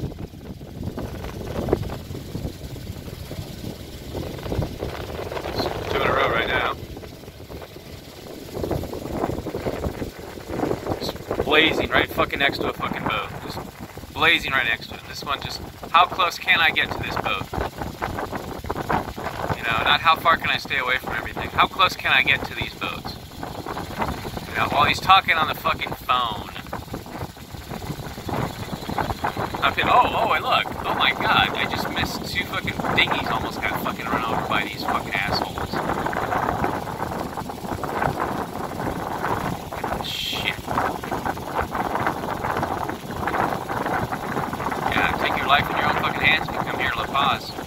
Two in a row right now. Just blazing right fucking next to a fucking boat. Just blazing right next to it. This one just, how close can I get to this boat? You know, not how far can I stay away from everything. How close can I get to these boats? You know, while he's talking on the fucking phone. Okay, oh, and look. Oh my god, I just missed two fucking dinghies. Almost got fucking run over by these fucking assholes. Shit. Yeah, take your life in your own fucking hands when you come here to La Paz.